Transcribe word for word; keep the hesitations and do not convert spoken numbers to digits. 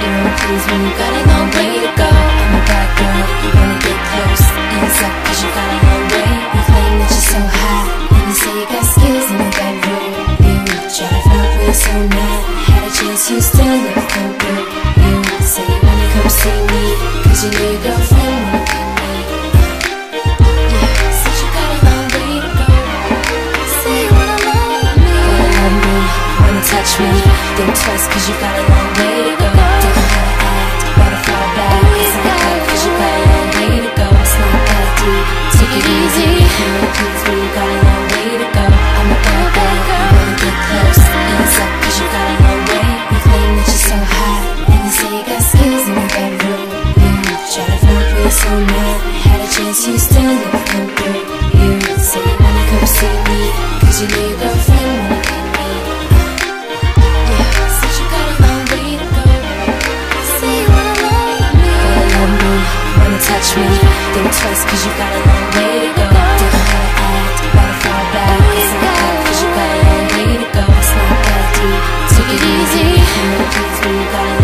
please when you got a long way to go. I'm a bad girl, you wanna get close. Hands up cause you got a long way. You claim that you're so hot, and you say you got skills in the bedroom. You try to flirt with your so mad. Had a chance, you still never come through. You say you wanna come see me, cause you know your girlfriend wanna be me. Yeah, said you got a long way to go. Say you wanna love me, wanna love me, wanna touch me. Think twice cause you got a long way to go. Take it easy, please when you got a long way to go. I'm a bad girl, you wanna get close. Hands up cause you got a long way. You claim that you're so hot, and you say you got skills in the bedroom. You try to flirt with your so mad. Had a chance, you still never come through. You say you wanna come see me, cause you know your girlfriend wanna be me. Yeah, said you got a long way to go. Say you wanna love me, wanna love me, wanna touch me. Think twice cause you got a long way to go. Didn't know how to act, wanna fall back. It's not bad cause you got a long way to go. It's not that deep, take it easy. Please when you got a